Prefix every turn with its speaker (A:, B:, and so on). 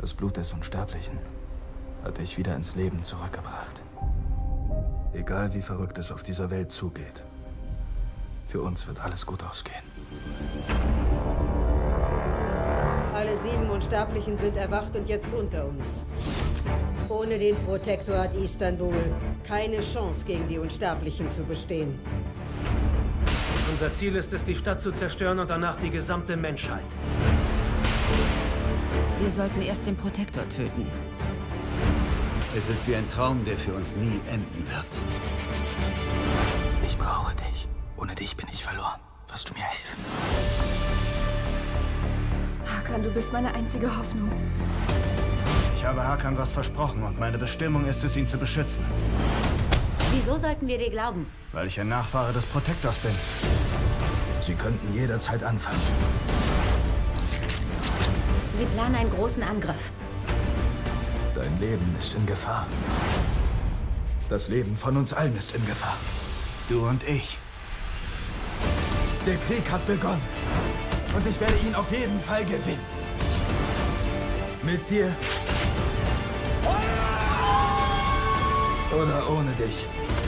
A: Das Blut des Unsterblichen hat dich wieder ins Leben zurückgebracht. Egal wie verrückt es auf dieser Welt zugeht, für uns wird alles gut ausgehen.
B: Alle 7 Unsterblichen sind erwacht und jetzt unter uns. Ohne den Protektor hat Istanbul keine Chance, gegen die Unsterblichen zu bestehen.
C: Unser Ziel ist es, die Stadt zu zerstören und danach die gesamte Menschheit.
D: Wir sollten erst den Protektor töten.
E: Es ist wie ein Traum, der für uns nie enden wird.
A: Ich brauche dich. Ohne dich bin ich verloren. Wirst du mir helfen?
F: Hakan, du bist meine einzige Hoffnung.
G: Ich habe Hakan was versprochen und meine Bestimmung ist es, ihn zu beschützen.
D: Wieso sollten wir dir glauben?
G: Weil ich ein Nachfahre des Protektors bin.
A: Sie könnten jederzeit anfangen.
D: Sie planen einen großen Angriff.
A: Dein Leben ist in Gefahr. Das Leben von uns allen ist in Gefahr.
G: Du und ich.
A: Der Krieg hat begonnen. Und ich werde ihn auf jeden Fall gewinnen. Mit dir. Oder ohne dich.